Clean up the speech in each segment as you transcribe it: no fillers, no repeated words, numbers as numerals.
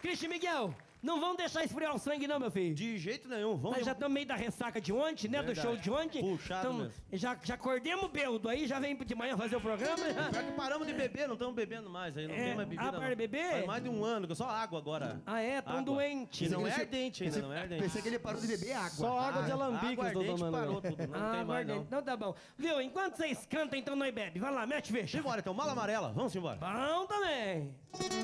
Cristian Miguel, não vão deixar esfriar o sangue não, meu filho. De jeito nenhum, vamos. Nós já estamos meio da ressaca de ontem, né? Verdade. Do show de ontem. Puxado mesmo. Já acordemos bêbado aí, já vem de manhã fazer o programa. Pior que paramos de beber, não estamos bebendo mais aí, não tem mais bebida. para de beber? Faz mais de um ano, que é só água agora. Ah, é? Tão Água. doente. E não é ardente ainda, não é ardente. Pensei que ele parou de beber água. Só água de alambicas, doutor ardente Manuel. parou tudo, não tem mais não. Então tá bom. Viu? Enquanto vocês cantam, então nós bebe. Vai lá, mete fecha. Simbora então, mala amarela, vamos embora. Bom também.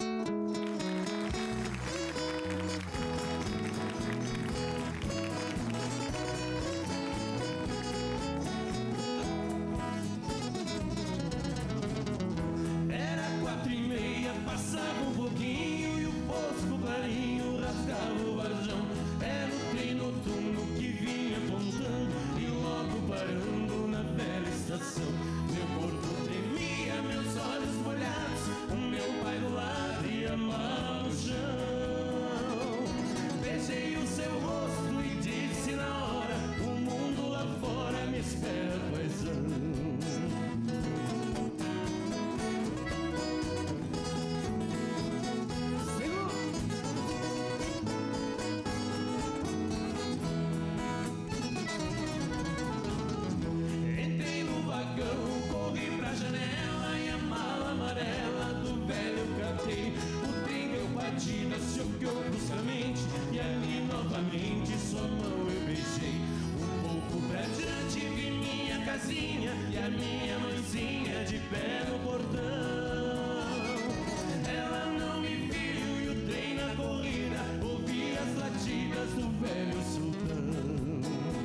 Era 4:30, passava um pouquinho e o posto clarinho rasgava o varjão. Era o trem noturno que vinha apontando e logo parando na velha estação. Meu corpo tremia, meus olhos molhados, o meu pai do lado e a mala no chão. Beijei o seu rosto e disse na hora: o mundo lá fora me espera, paizão. Corri pra janela e a mala amarela do velho catei. O trem deu batida, se olhou bruscamente e ali novamente sua mão eu beijei. Um pouco pra diante vi minha casinha e a minha mãezinha de pé no portão. Ela não me viu e o trem na corrida ouvi as latidas do velho sultão.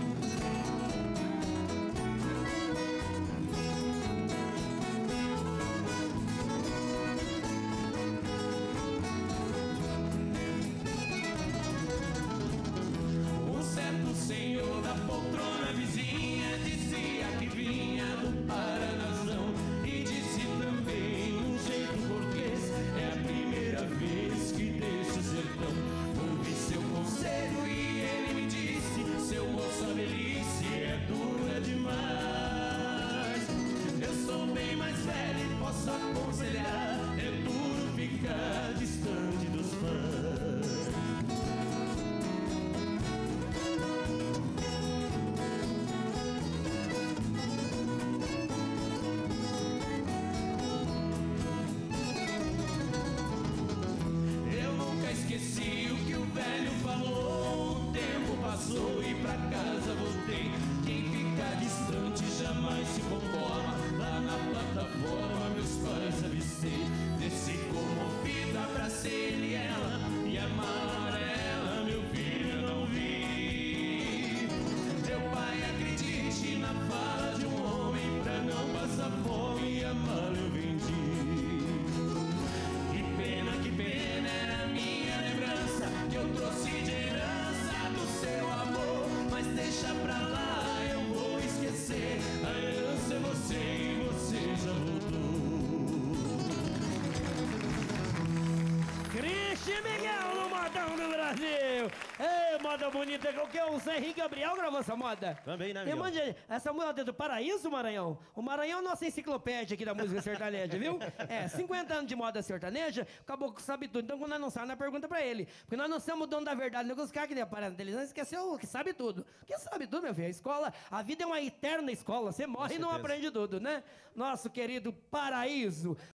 Senhor da poltrona vizinha dizia que vinha do Paranazão e disse também um jeito português: é a primeira vez que deixo o sertão. Ouvi seu conselho e ele me disse: seu moço, a velhice é dura demais. Eu sou bem mais velho e posso aconselhar: é duro ficar distante dos pais. Esqueci o que o velho falou, o tempo passou e pra casa voltei. Quem fica distante jamais se conforma. Lá na plataforma meus pais avistei. Desci comovida, abracei ele e ela, e a mala amarela, meu filho, não vi. Meu pai, acredite na fala de um homem, pra não passar fome a mala eu vendi. Que pena era a minha lembrança que eu trouxe de herança do seu amor. Mas deixa pra lá, eu vou esquecer. A herança é você e você já voltou. Cristian Miguel no modão do Brasil. Ei, moda bonita. O que? O Zé Henrique Gabriel gravou essa moda? Também, né, Miguel? Miguel? Essa moda é do Paraíso, Maranhão? O Maranhão é a nossa enciclopédia aqui da música sertaneja, viu? 50 anos de moda sertaneja, o caboclo sabe tudo. Então, quando nós não sabemos, nós pergunta pra ele. Porque nós não somos o dono da verdade. Os caras que aparecem na televisão esqueceu que sabe tudo. Que sabe tudo, meu filho? A escola, a vida é uma eterna escola. Você morre e não aprende tudo, né? Nosso querido Paraíso.